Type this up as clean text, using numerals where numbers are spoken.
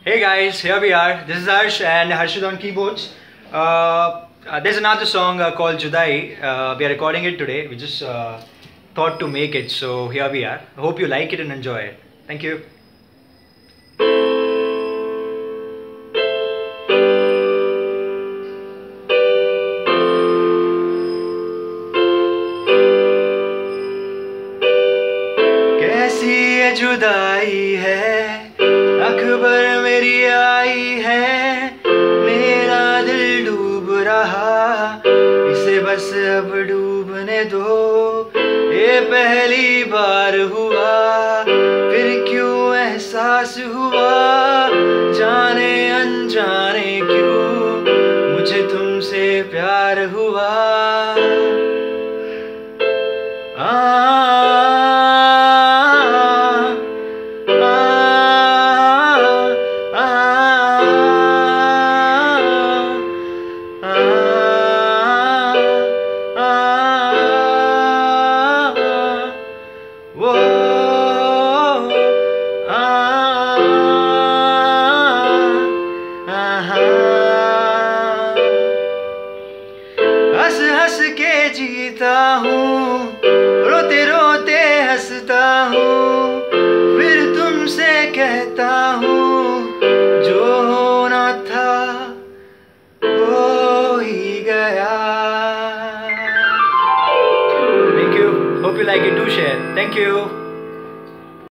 Hey guys, here we are. This is Harsh and Harshad on keyboards. There's another song called Judai. We are recording it today. We just thought to make it, so here we are. I hope you like it and enjoy it. Thank you. कैसी ये जुदाई है, अखबर मेरी आई है, मेरा दिल डूब रहा, इसे बस अब डूबने दो। ये पहली बार हुआ, फिर क्यों एहसास हुआ, जाने अनजाने क्यों मुझे तुमसे प्यार हुआ। हंस हंस के जीता हूँ,